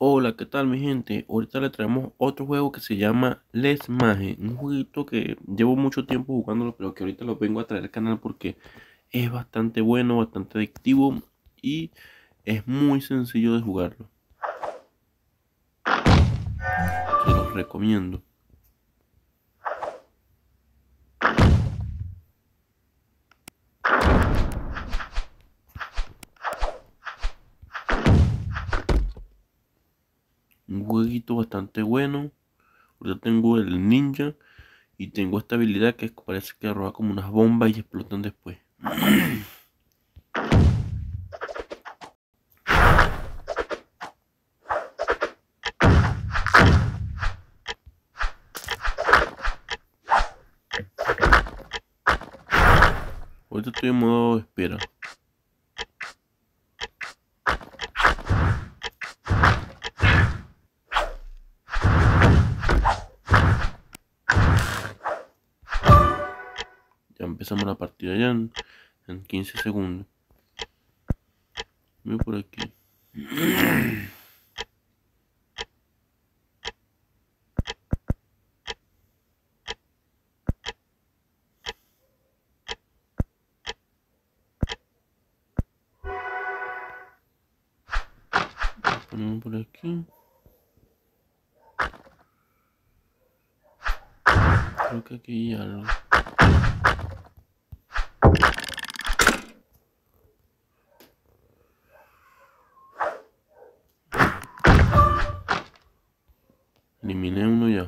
Hola, ¿qué tal mi gente? Ahorita le traemos otro juego que se llama Les Mage, un jueguito que llevo mucho tiempo jugándolo, pero que ahorita lo vengo a traer al canal porque es bastante bueno, bastante adictivo y es muy sencillo de jugarlo. Se los recomiendo. Un jueguito bastante bueno. Ahorita tengo el ninja y tengo esta habilidad que parece que arroja como unas bombas y explotan después. Ahorita estoy en modo espera. Ya empezamos la partida ya en 15 segundos. Voy por aquí. Ponemos por aquí. Creo que aquí hay algo. Eliminé uno ya.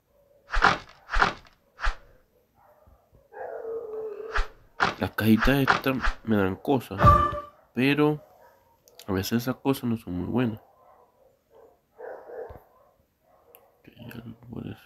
Las cajitas estas me dan cosas, pero a veces esas cosas no son muy buenas. Que ya por eso.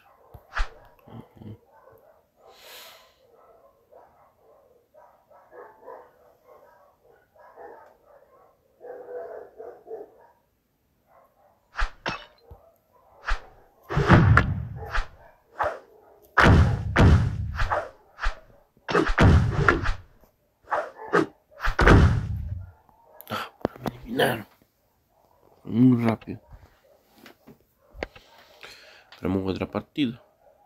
Me eliminaron. Muy rápido. Tenemos otra partida.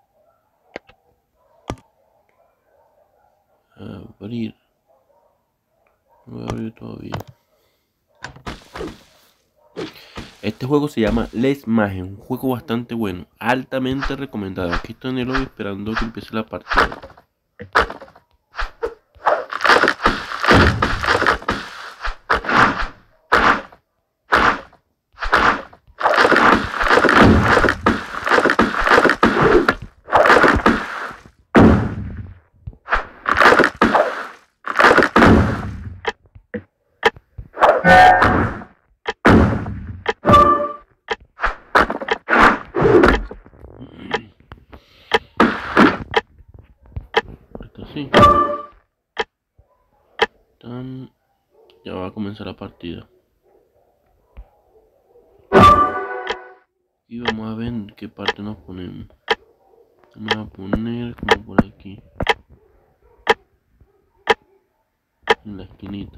Abrir. No voy a abrir todavía. Este juego se llama Les Mage, un juego bastante bueno, altamente recomendado. Aquí estoy en el lobby esperando que empiece la partida. Ahorita sí. Ya va a comenzar la partida. Y vamos a ver en qué parte nos ponemos. Vamos a poner como por aquí. En la esquinita.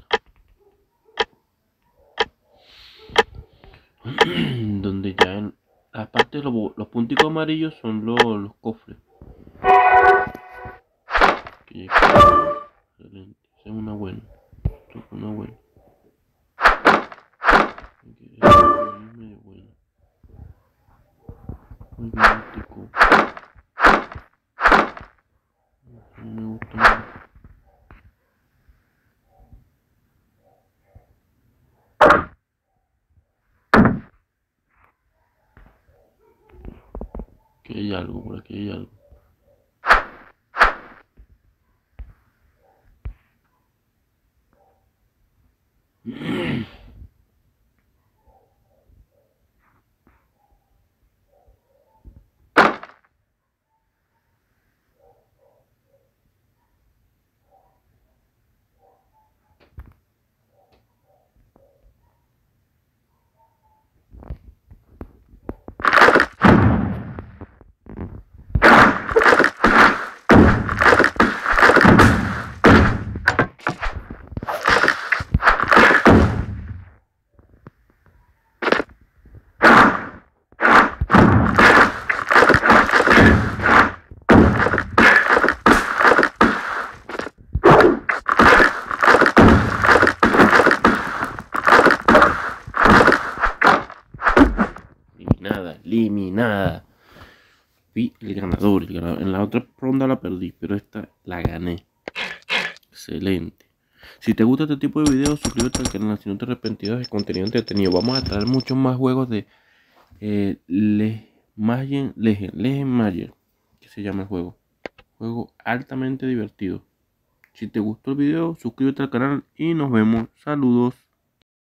Donde ya las partes, los punticos amarillos son los cofres. Que excelente. Esa es una buena. Esto es una buena. Es medio buena. Muy bien este cofre. No me gusta mucho. Aquí hay algo, por aquí hay algo. otra ronda la perdí, pero esta la gané. Excelente. Si te gusta este tipo de videos, suscríbete al canal si no te arrepentirás de contenido entretenido. Vamos a traer muchos más juegos de Legend Mayer, que se llama el juego. Juego altamente divertido. Si te gustó el video, suscríbete al canal y nos vemos. Saludos.